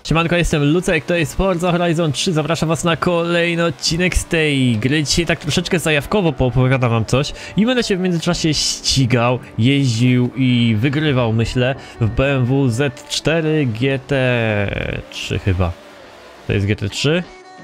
Siemanko, jestem Lucek, to jest Forza Horizon 3, zapraszam was na kolejny odcinek z tej gry. Dzisiaj tak troszeczkę zajawkowo poopowiadam wam coś i będę się w międzyczasie ścigał, jeździł i wygrywał, myślę, w BMW Z4 GT3 chyba. To jest GT3?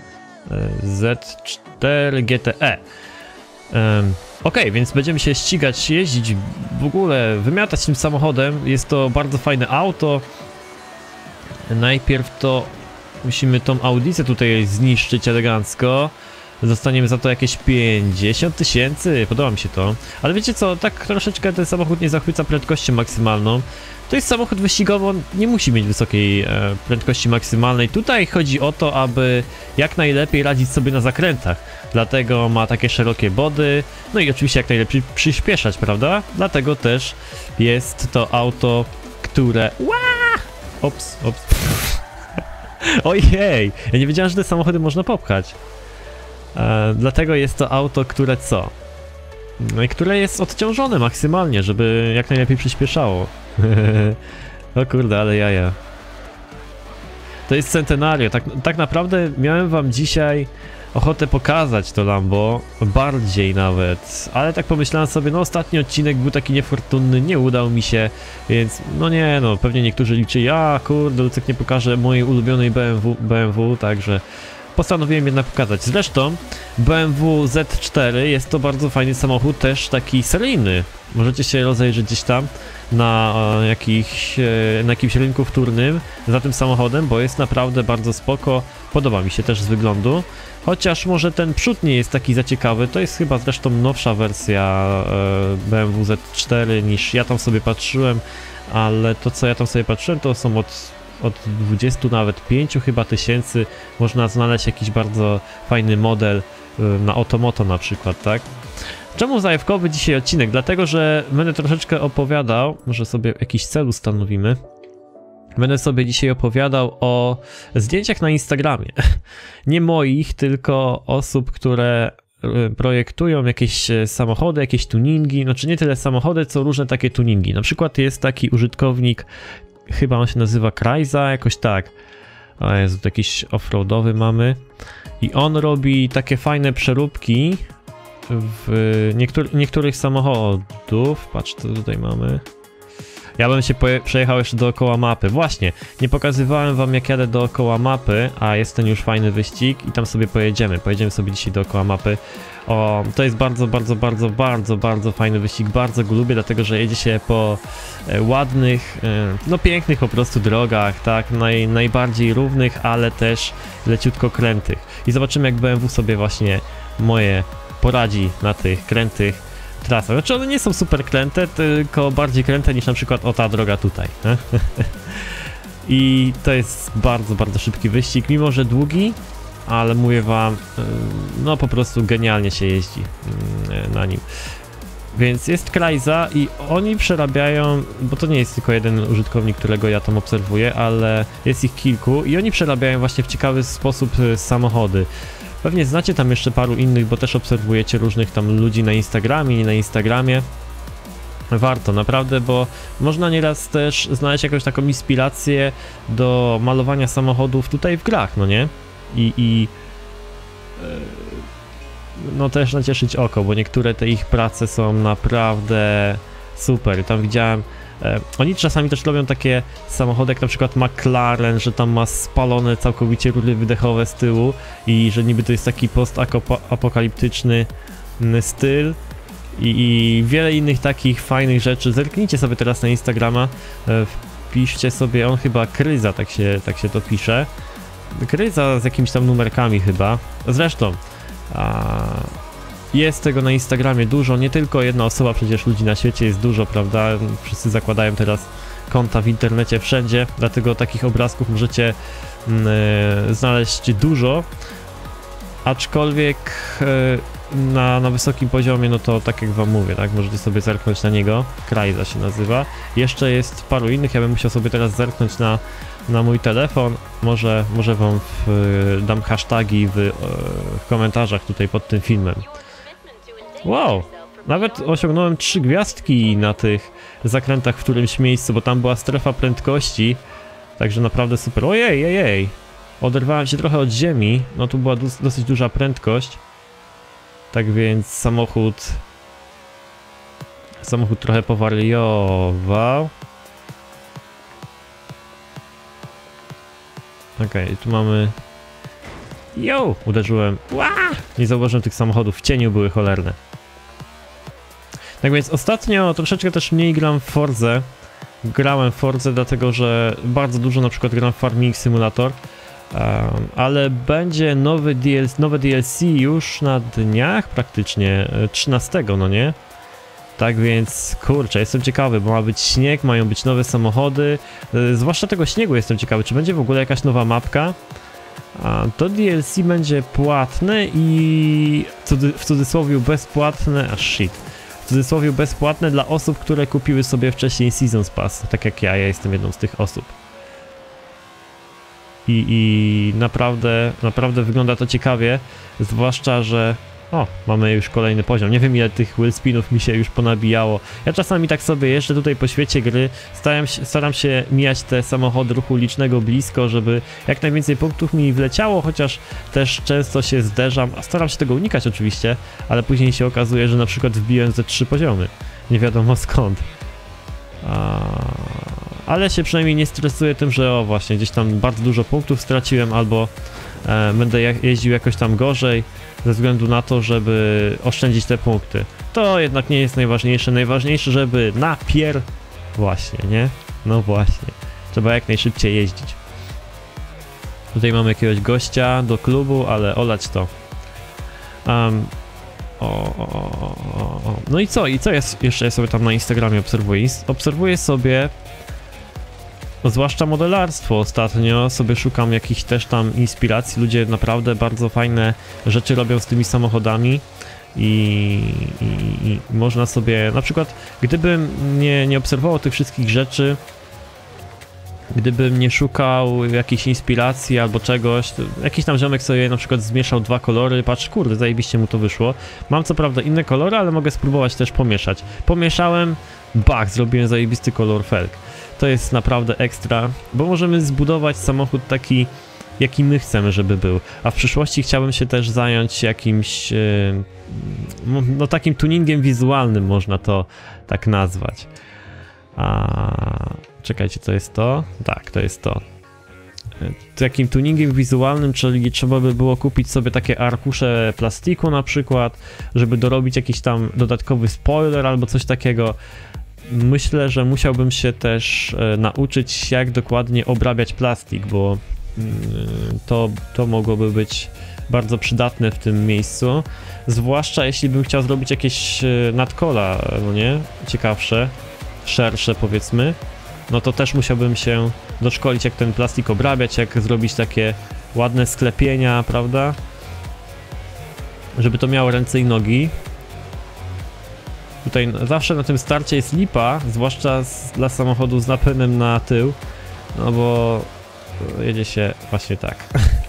Z4 GTE. Okej, więc będziemy się ścigać, jeździć, w ogóle wymiatać tym samochodem. Jest to bardzo fajne auto. Najpierw to musimy tą Audicę tutaj zniszczyć elegancko. Dostaniemy za to jakieś 50 000, podoba mi się to. Ale wiecie co, tak troszeczkę ten samochód nie zachwyca prędkością maksymalną. To jest samochód wyścigowy, on nie musi mieć wysokiej prędkości maksymalnej. Tutaj chodzi o to, aby jak najlepiej radzić sobie na zakrętach. Dlatego ma takie szerokie body, no i oczywiście jak najlepiej przyspieszać, prawda? Dlatego też jest to auto, które... Ops. Ojej, ja nie wiedziałem, że te samochody można popchać. Dlatego jest to auto, które co? No i które jest odciążone maksymalnie, żeby jak najlepiej przyspieszało. O kurde, ale jaja. To jest Centenario. Tak naprawdę miałem wam dzisiaj ochotę pokazać to Lambo, bardziej nawet, ale tak pomyślałem sobie, no ostatni odcinek był taki niefortunny, nie udał mi się, więc no nie, no pewnie niektórzy liczyli, a kurde, Lucek nie pokaże mojej ulubionej BMW, także postanowiłem jednak pokazać. Zresztą BMW Z4 jest to bardzo fajny samochód, też taki seryjny, możecie się rozejrzeć gdzieś tam na jakimś rynku wtórnym za tym samochodem, bo jest naprawdę bardzo spoko, podoba mi się też z wyglądu. Chociaż może ten przód nie jest taki za ciekawy, to jest chyba zresztą nowsza wersja BMW Z4 niż ja tam sobie patrzyłem, ale to co ja tam sobie patrzyłem to są od 20 nawet 5 chyba tysięcy, można znaleźć jakiś bardzo fajny model na Otomoto na przykład, tak? Czemu zajawkowy dzisiaj odcinek? Dlatego, że będę troszeczkę opowiadał, może sobie jakiś cel ustanowimy. Będę sobie dzisiaj opowiadał o zdjęciach na Instagramie. Nie moich, tylko osób, które projektują jakieś samochody, jakieś tuningi. Znaczy nie tyle samochody, co różne takie tuningi. Na przykład jest taki użytkownik, chyba on się nazywa Krajza, jakoś tak. O Jezu, to jakiś offroadowy mamy. I on robi takie fajne przeróbki w niektórych samochodów. Patrz, co tutaj mamy. Ja bym się przejechał jeszcze dookoła mapy. Właśnie, nie pokazywałem wam jak jadę dookoła mapy, a jest ten już fajny wyścig i tam sobie pojedziemy. Pojedziemy sobie dzisiaj dookoła mapy. O, to jest bardzo fajny wyścig, bardzo go lubię, dlatego że jedzie się po ładnych, no pięknych po prostu drogach, tak, najbardziej równych, ale też leciutko krętych. I zobaczymy jak BMW sobie właśnie moje poradzi na tych krętych trasach. Znaczy one nie są super kręte, tylko bardziej kręte niż na przykład ta droga tutaj. I to jest bardzo szybki wyścig, mimo że długi, ale mówię wam, no po prostu genialnie się jeździ na nim. Więc jest Krajza i oni przerabiają, bo to nie jest tylko jeden użytkownik, którego ja tam obserwuję, ale jest ich kilku i oni przerabiają właśnie w ciekawy sposób samochody. Pewnie znacie tam jeszcze paru innych, bo też obserwujecie różnych tam ludzi na Instagramie, nie na Instagramie. Warto, naprawdę, bo można nieraz też znaleźć jakąś taką inspirację do malowania samochodów tutaj w grach, no nie? No też nacieszyć oko, bo niektóre te ich prace są naprawdę super. Tam widziałem, oni czasami też robią takie samochody jak na przykład McLaren, że tam ma spalone całkowicie rury wydechowe z tyłu i że niby to jest taki postapokaliptyczny styl i wiele innych takich fajnych rzeczy. Zerknijcie sobie teraz na Instagrama, wpiszcie sobie, on chyba Kryza, tak się to pisze. Kryza z jakimiś tam numerkami chyba. Zresztą jest tego na Instagramie dużo, nie tylko jedna osoba, przecież ludzi na świecie jest dużo, prawda? Wszyscy zakładają teraz konta w internecie wszędzie, dlatego takich obrazków możecie znaleźć dużo, aczkolwiek na wysokim poziomie, no to tak jak wam mówię, tak? Możecie sobie zerknąć na niego, Krajza się nazywa. Jeszcze jest paru innych, ja bym musiał sobie teraz zerknąć na mój telefon, może wam dam hashtagi w komentarzach tutaj pod tym filmem. Wow, nawet osiągnąłem 3 gwiazdki na tych zakrętach w którymś miejscu, bo tam była strefa prędkości Także naprawdę super. Ojej, ojej. Oderwałem się trochę od ziemi. No tu była dosyć duża prędkość. Tak więc samochód trochę powariował. Okej, tu mamy... Jo! Uderzyłem. Ła! Nie zauważyłem tych samochodów. W cieniu były cholerne. Tak więc ostatnio troszeczkę też mniej gram w Forzę. Grałem w Forzę dlatego, że bardzo dużo na przykład gram w Farming Simulator. Ale będzie nowe DLC już na dniach praktycznie, 13, no nie? Tak więc, kurczę, jestem ciekawy, bo ma być śnieg, mają być nowe samochody, zwłaszcza tego śniegu jestem ciekawy, czy będzie w ogóle jakaś nowa mapka. To DLC będzie płatne i w cudzysłowie bezpłatne, w cudzysłowie bezpłatne dla osób, które kupiły sobie wcześniej Seasons Pass, tak jak ja jestem jedną z tych osób. I naprawdę wygląda to ciekawie, zwłaszcza, że... O, mamy już kolejny poziom. Nie wiem, ile tych wheelspinów mi się już ponabijało. Ja czasami tak sobie jeżdżę tutaj po świecie gry, staram się mijać te samochody ruchu ulicznego blisko, żeby jak najwięcej punktów mi wleciało, chociaż też często się zderzam, a staram się tego unikać oczywiście, ale później się okazuje, że na przykład wbiłem ze 3 poziomy. Nie wiadomo skąd. Ale się przynajmniej nie stresuję tym, że o właśnie, gdzieś tam bardzo dużo punktów straciłem, albo będę jeździł jakoś tam gorzej, ze względu na to, żeby oszczędzić te punkty. To jednak nie jest najważniejsze. Najważniejsze, żeby Właśnie, nie? No właśnie. Trzeba jak najszybciej jeździć. Tutaj mamy jakiegoś gościa do klubu, ale olać to. No i co? Jeszcze ja sobie tam na Instagramie obserwuję? Obserwuję sobie... Zwłaszcza modelarstwo. Ostatnio sobie szukam jakichś też tam inspiracji. Ludzie naprawdę bardzo fajne rzeczy robią z tymi samochodami i można sobie, na przykład gdybym nie obserwował tych wszystkich rzeczy, gdybym nie szukał jakiejś inspiracji albo czegoś, jakiś tam ziomek sobie na przykład zmieszał 2 kolory, patrz, kurde, zajebiście mu to wyszło. Mam co prawda inne kolory, ale mogę spróbować też pomieszać. Pomieszałem, bach, zrobiłem zajebisty kolor felg. To jest naprawdę ekstra, bo możemy zbudować samochód taki, jaki my chcemy, żeby był. A w przyszłości chciałbym się też zająć jakimś, no takim tuningiem wizualnym, można to tak nazwać. Czekajcie, to jest to? Tak, to jest to. Takim tuningiem wizualnym, czyli trzeba by było kupić sobie takie arkusze plastiku na przykład, żeby dorobić jakiś tam dodatkowy spoiler albo coś takiego. Myślę, że musiałbym się też nauczyć, jak dokładnie obrabiać plastik, bo to mogłoby być bardzo przydatne w tym miejscu. Zwłaszcza jeśli bym chciał zrobić jakieś nadkola, no nie? Ciekawsze, szersze powiedzmy. No to też musiałbym się doszkolić, jak ten plastik obrabiać, jak zrobić takie ładne sklepienia, prawda? Żeby to miało ręce i nogi. Tutaj zawsze na tym starcie jest lipa, zwłaszcza dla samochodu z napędem na tył, no bo jedzie się właśnie tak.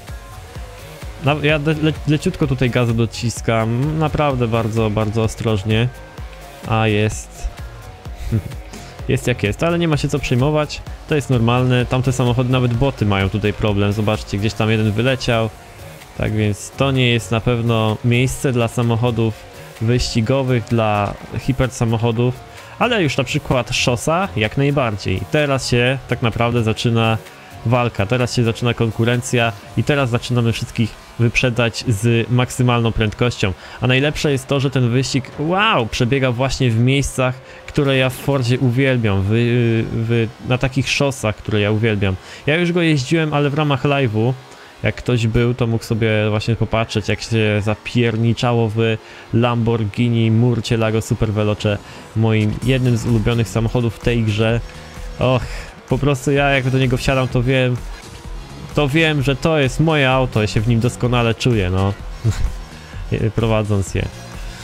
Ja leciutko tutaj gazu dociskam, naprawdę bardzo, bardzo ostrożnie, a jest jak jest, ale nie ma się co przejmować, to jest normalne, tamte samochody, nawet boty mają tutaj problem, zobaczcie, gdzieś tam jeden wyleciał, tak więc to nie jest na pewno miejsce dla samochodów wyścigowych, dla hipersamochodów, ale już na przykład szosa jak najbardziej. Teraz się tak naprawdę zaczyna walka, teraz się zaczyna konkurencja i teraz zaczynamy wszystkich wyprzedzać z maksymalną prędkością. A najlepsze jest to, że ten wyścig, wow, przebiega właśnie w miejscach, które ja w Forzie uwielbiam, na takich szosach, które ja uwielbiam. Ja już go jeździłem, ale w ramach live'u. Jak ktoś był, to mógł sobie właśnie popatrzeć, jak się zapierniczało w Lamborghini Murcielago Super Veloce, moim jednym z ulubionych samochodów w tej grze. Och, po prostu ja jak do niego wsiadam, to wiem, że to jest moje auto, ja się w nim doskonale czuję, no, prowadząc je.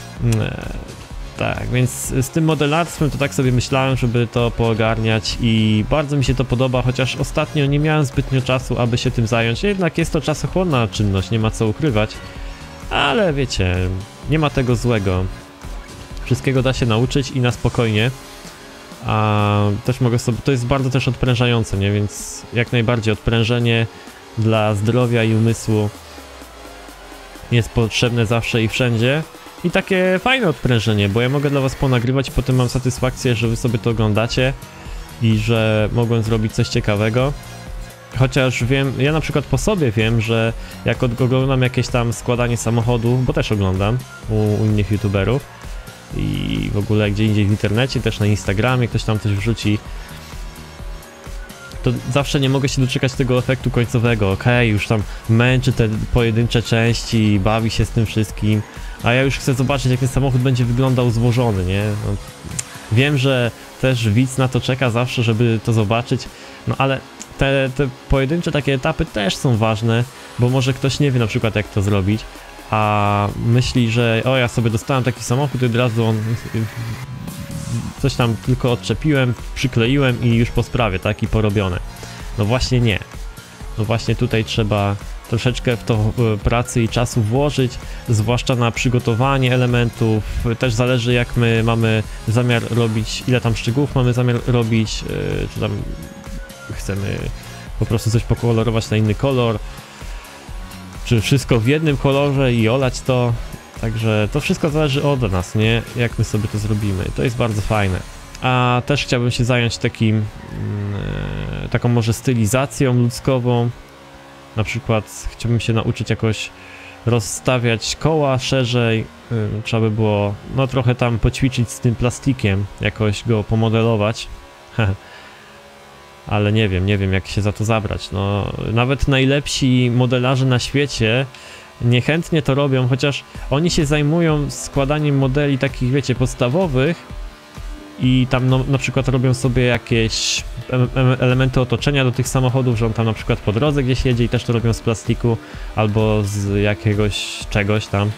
Tak, więc z tym modelarstwem to tak sobie myślałem, żeby to poogarniać i bardzo mi się to podoba, chociaż ostatnio nie miałem zbytnio czasu, aby się tym zająć. Jednak jest to czasochłonna czynność, nie ma co ukrywać, ale wiecie, nie ma tego złego. Wszystkiego da się nauczyć i na spokojnie. a też mogę sobie, to jest bardzo też odprężające, nie? Więc jak najbardziej odprężenie dla zdrowia i umysłu jest potrzebne zawsze i wszędzie. I takie fajne odprężenie, bo ja mogę dla was ponagrywać i potem mam satysfakcję, że wy sobie to oglądacie i że mogłem zrobić coś ciekawego. Chociaż wiem, ja na przykład po sobie wiem, że jak oglądam jakieś tam składanie samochodów, bo też oglądam u innych youtuberów i w ogóle gdzie indziej w internecie, też na Instagramie ktoś tam coś wrzuci, to zawsze nie mogę się doczekać tego efektu końcowego. Okej, już tam męczy te pojedyncze części i bawi się z tym wszystkim, a ja już chcę zobaczyć, jak ten samochód będzie wyglądał złożony, nie? No, wiem, że też widz na to czeka zawsze, żeby to zobaczyć, no ale te pojedyncze takie etapy też są ważne, bo może ktoś nie wie na przykład, jak to zrobić, a myśli, że o, ja sobie dostałem taki samochód i od razu on coś tam tylko odczepiłem, przykleiłem i już po sprawie, tak? I porobione. No właśnie nie. No właśnie tutaj trzeba troszeczkę w to pracy i czasu włożyć, zwłaszcza na przygotowanie elementów. Też zależy, jak my mamy zamiar robić, ile tam szczegółów mamy zamiar robić, czy tam chcemy po prostu coś pokolorować na inny kolor, czy wszystko w jednym kolorze i olać to. Także to wszystko zależy od nas, nie? Jak my sobie to zrobimy. To jest bardzo fajne. A też chciałbym się zająć taką może stylizacją ludzkową. Na przykład chciałbym się nauczyć jakoś rozstawiać koła szerzej. Trzeba by było no trochę tam poćwiczyć z tym plastikiem, jakoś go pomodelować. Ale nie wiem jak się za to zabrać. No, nawet najlepsi modelarze na świecie niechętnie to robią, chociaż oni się zajmują składaniem modeli takich, wiecie, podstawowych i tam no, na przykład robią sobie jakieś elementy otoczenia do tych samochodów, że on tam na przykład po drodze gdzieś jedzie i też to robią z plastiku albo z jakiegoś czegoś tam.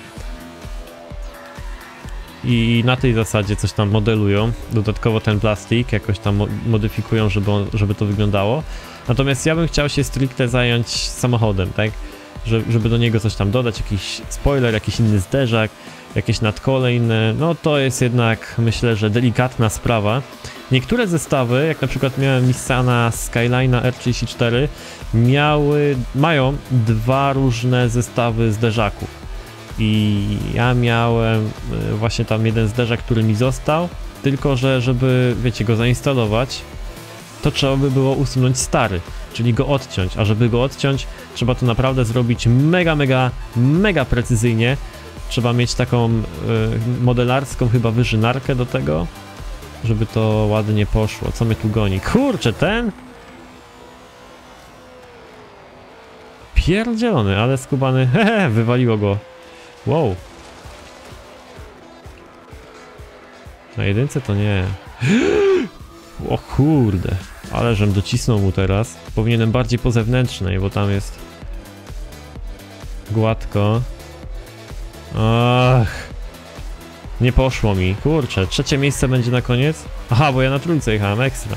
I na tej zasadzie coś tam modelują, dodatkowo ten plastik jakoś tam modyfikują, żeby to wyglądało. Natomiast ja bym chciał się stricte zająć samochodem, tak? Żeby do niego coś tam dodać, jakiś spoiler, jakiś inny zderzak, jakieś nadkole inne, no to jest jednak, myślę, że delikatna sprawa. Niektóre zestawy, jak na przykład miałem Nissana Skyline'a R34, mają dwa różne zestawy zderzaków. I ja miałem właśnie tam jeden zderzak, który mi został, tylko że żeby, wiecie, go zainstalować, to trzeba by było usunąć stary, czyli go odciąć, a żeby go odciąć, trzeba to naprawdę zrobić mega precyzyjnie. Trzeba mieć taką modelarską chyba wyżynarkę do tego, żeby to ładnie poszło. Co mnie tu goni? Kurczę, ten? Pierdzielony, ale skubany, hehe, wywaliło go. Wow. Na jedynce to nie. O kurde, ale żem docisnął mu teraz. Powinienem bardziej po zewnętrznej, bo tam jest gładko. Ach, nie poszło mi, kurczę, trzecie miejsce będzie na koniec? Aha, bo ja na trójce jechałem, ekstra.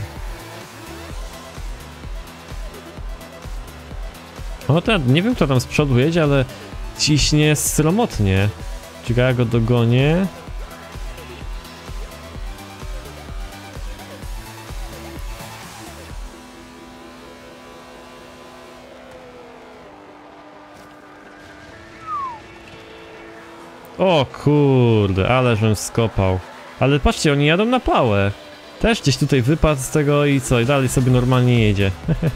O, nie wiem kto tam z przodu jedzie, ale ciśnie sromotnie. Ciekawe, jak go dogonię. O kurde, ale żem skopał. Ale patrzcie, oni jadą na pałę. Też gdzieś tutaj wypadł z tego i co? I dalej sobie normalnie jedzie.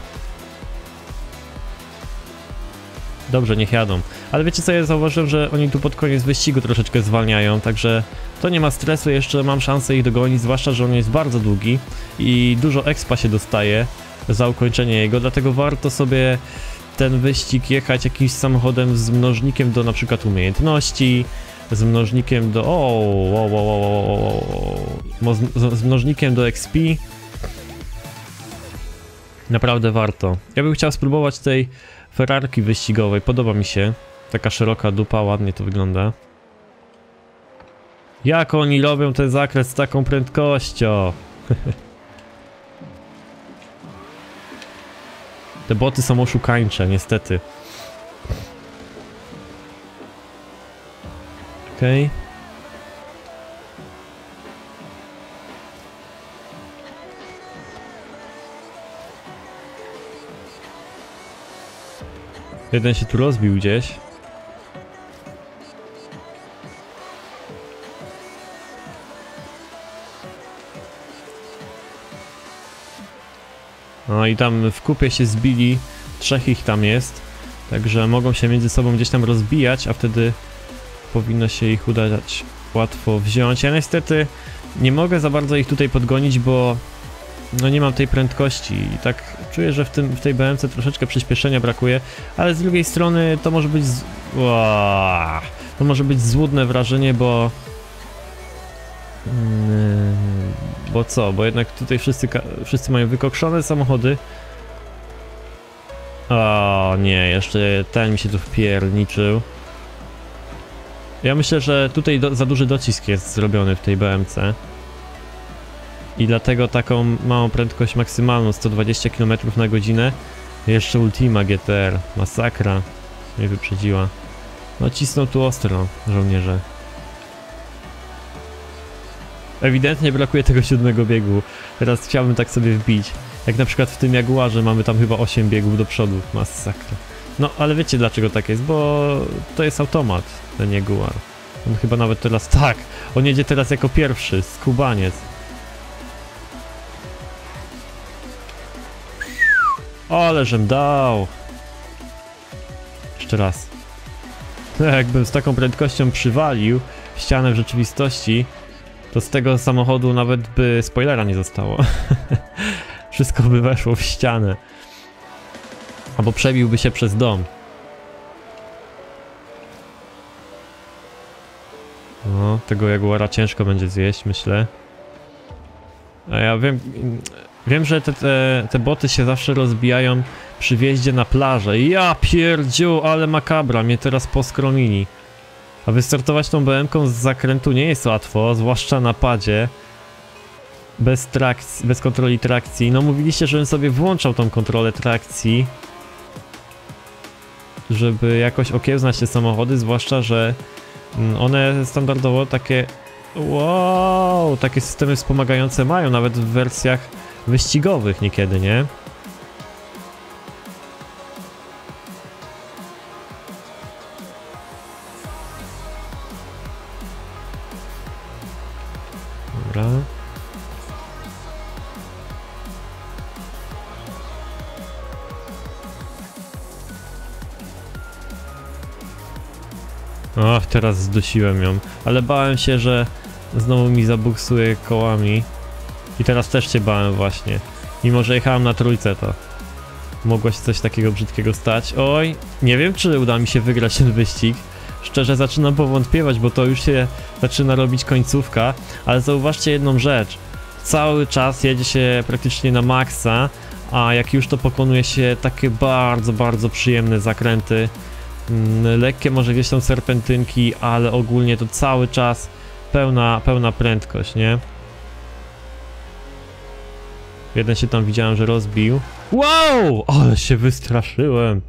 Dobrze, niech jadą. Ale wiecie co, ja zauważyłem, że oni tu pod koniec wyścigu troszeczkę zwalniają, także to nie ma stresu, jeszcze mam szansę ich dogonić, zwłaszcza, że on jest bardzo długi i dużo expa się dostaje za ukończenie jego, dlatego warto sobie ten wyścig jechać jakimś samochodem z mnożnikiem do na przykład umiejętności, z mnożnikiem do... z mnożnikiem do XP. Naprawdę warto. Ja bym chciał spróbować tej Ferrarki wyścigowej, podoba mi się. Taka szeroka dupa, ładnie to wygląda. Jak oni robią ten zakres z taką prędkością? Te boty są oszukańcze, niestety. Okej. Jeden się tu rozbił gdzieś. No i tam w kupie się zbili, 3 ich tam jest, także mogą się między sobą gdzieś tam rozbijać, a wtedy powinno się ich udać łatwo wziąć. Ja niestety nie mogę za bardzo ich tutaj podgonić, bo no nie mam tej prędkości i tak czuję, że w tej BMC troszeczkę przyspieszenia brakuje, ale z drugiej strony to może być to może być złudne wrażenie, bo bo jednak tutaj wszyscy mają wykokszone samochody. O nie, jeszcze ten mi się tu wpierniczył. Ja myślę, że tutaj za duży docisk jest zrobiony w tej BMC. I dlatego taką małą prędkość maksymalną 120 km na godzinę. Jeszcze Ultima GTR, masakra mnie wyprzedziła. No cisną tu ostro żołnierze. Ewidentnie brakuje tego 7 biegu. Teraz chciałbym tak sobie wbić. Jak na przykład w tym Jaguarze mamy tam chyba 8 biegów do przodu. Masakra. No ale wiecie dlaczego tak jest, bo to jest automat, ten Jaguar. On chyba nawet teraz, tak, on jedzie teraz jako pierwszy, skubaniec. Ale żem dał. Jeszcze raz. Jakbym z taką prędkością przywalił ścianę w rzeczywistości, to z tego samochodu nawet by spoilera nie zostało. Wszystko by weszło w ścianę. Albo przebiłby się przez dom. No, tego Jaguara ciężko będzie zjeść, myślę. A ja wiem, że te boty się zawsze rozbijają przy wjeździe na plażę. Ja pierdziu, ale makabra, mnie teraz poskromili. A wystartować tą BM-ką z zakrętu nie jest łatwo, zwłaszcza na padzie. Bez trakcji, bez kontroli trakcji. No mówiliście, żebym sobie włączał tą kontrolę trakcji, żeby jakoś okiełznać te samochody, zwłaszcza, że one standardowo takie... Wow, takie systemy wspomagające mają, nawet w wersjach wyścigowych niekiedy, nie? Dobra. Och, teraz zdusiłem ją, ale bałem się, że znowu mi zabuksuje kołami. I teraz też się bałem właśnie. Mimo że jechałem na trójce, to mogło się coś takiego brzydkiego stać. Oj, nie wiem, czy uda mi się wygrać ten wyścig. Szczerze zaczynam powątpiewać, bo to już się zaczyna robić końcówka. Ale zauważcie jedną rzecz. Cały czas jedzie się praktycznie na maksa, a jak już to pokonuje się takie bardzo, bardzo przyjemne zakręty. Lekkie może gdzieś są serpentynki, ale ogólnie to cały czas pełna prędkość, nie? Jeden się tam widziałem, że rozbił. Wow! Ale się wystraszyłem.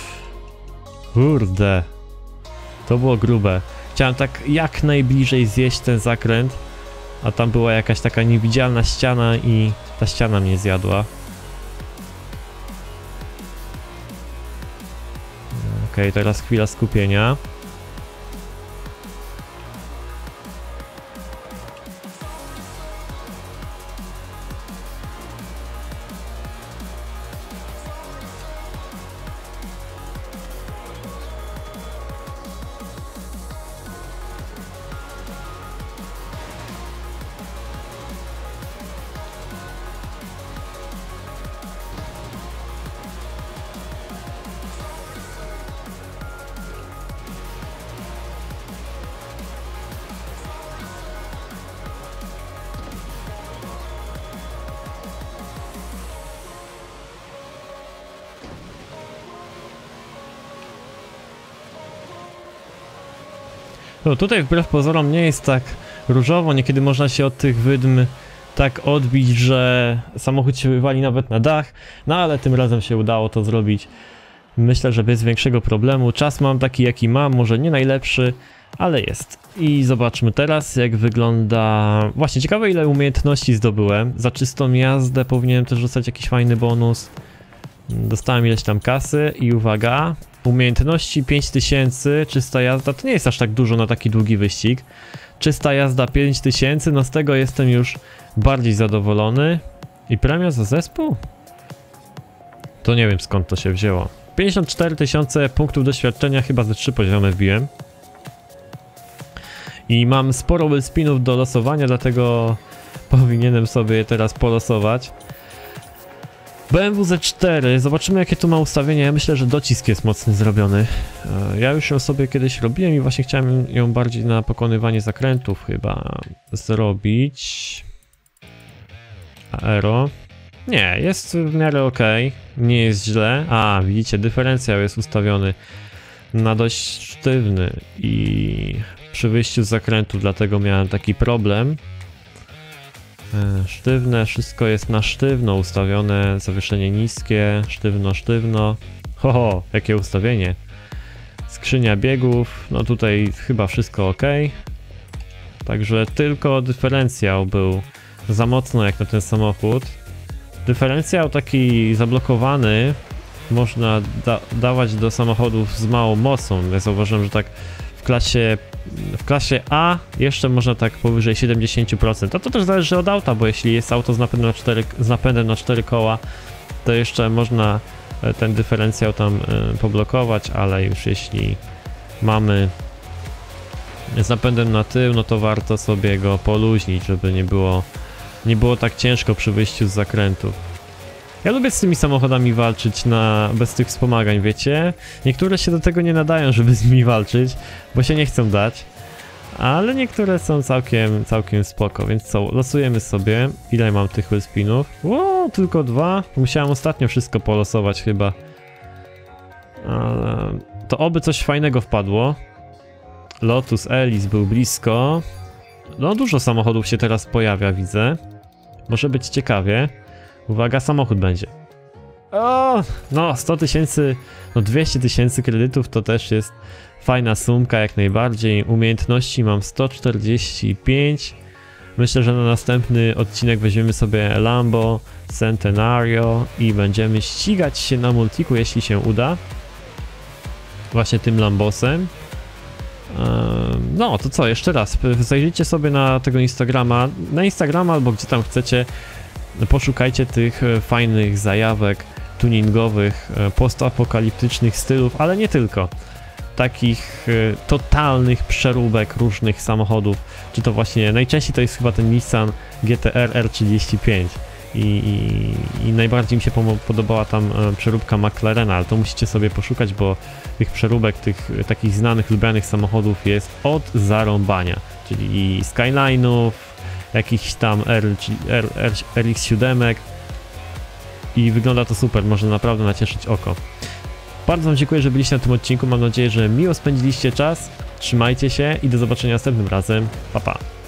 Kurde. To było grube. Chciałem tak jak najbliżej zjeść ten zakręt, a tam była jakaś taka niewidzialna ściana i ta ściana mnie zjadła. Okej, teraz chwila skupienia. No tutaj wbrew pozorom nie jest tak różowo, niekiedy można się od tych wydm tak odbić, że samochód się wywali nawet na dach, no ale tym razem się udało to zrobić, myślę, że bez większego problemu. Czas mam taki jaki mam, może nie najlepszy, ale jest. I zobaczmy teraz jak wygląda... Właśnie ciekawe ile umiejętności zdobyłem, za czystą jazdę powinienem też dostać jakiś fajny bonus. Dostałem ileś tam kasy i uwaga, Umiejętności 5000, czysta jazda, to nie jest aż tak dużo na taki długi wyścig. Czysta jazda 5000, no z tego jestem już bardziej zadowolony. I premia za zespół? To nie wiem skąd to się wzięło. 54 000 punktów doświadczenia, chyba ze 3 poziomy wbiłem. I mam sporo wellspinów do losowania, dlatego powinienem sobie je teraz polosować. BMW Z4, zobaczymy jakie tu ma ustawienie. Ja myślę, że docisk jest mocno zrobiony. Ja już ją sobie kiedyś robiłem i właśnie chciałem ją bardziej na pokonywanie zakrętów chyba zrobić. Aero. Nie, jest w miarę ok, nie jest źle. A, widzicie, dyferencjał jest ustawiony na dość sztywny i przy wyjściu z zakrętu, dlatego miałem taki problem. Sztywne, wszystko jest na sztywno ustawione, zawieszenie niskie, sztywno, sztywno. Ho, jakie ustawienie. Skrzynia biegów, no tutaj chyba wszystko ok. Także tylko dyferencjał był za mocno jak na ten samochód. Dyferencjał taki zablokowany można dawać do samochodów z małą mocą. Ja zauważyłem, że tak w klasie A jeszcze można tak powyżej 70%. To też zależy od auta, bo jeśli jest auto z napędem na 4 koła, to jeszcze można ten dyferencjał tam poblokować, ale już jeśli mamy z napędem na tył, no to warto sobie go poluźnić, żeby nie było tak ciężko przy wyjściu z zakrętów. Ja lubię z tymi samochodami walczyć bez tych wspomagań, wiecie? Niektóre się do tego nie nadają, żeby z nimi walczyć, bo się nie chcą dać. Ale niektóre są całkiem spoko, więc co, losujemy sobie. Ile mam tych wellspinów? Ło, tylko 2. Musiałem ostatnio wszystko polosować chyba. Ale to oby coś fajnego wpadło. Lotus Elise był blisko. No dużo samochodów się teraz pojawia, widzę. Może być ciekawie. Uwaga, samochód będzie. O, no 100 000, no 200 000 kredytów to też jest fajna sumka jak najbardziej. Umiejętności mam 145. Myślę, że na następny odcinek weźmiemy sobie Lambo Centenario i będziemy ścigać się na multiku, jeśli się uda. Właśnie tym Lambosem. No to co, jeszcze raz, zajrzyjcie sobie na tego Instagrama, albo gdzie tam chcecie, poszukajcie tych fajnych zajawek tuningowych, postapokaliptycznych stylów, ale nie tylko. Takich totalnych przeróbek różnych samochodów, czy to właśnie, najczęściej to jest chyba ten Nissan GT-R R35 i najbardziej mi się podobała tam przeróbka McLarena, ale to musicie sobie poszukać, bo tych przeróbek, tych takich znanych, lubianych samochodów jest od zarąbania, czyli Skyline'ów, jakichś tam RX-7 i wygląda to super, można naprawdę nacieszyć oko. Bardzo wam dziękuję, że byliście na tym odcinku, mam nadzieję, że miło spędziliście czas, trzymajcie się i do zobaczenia następnym razem, pa pa!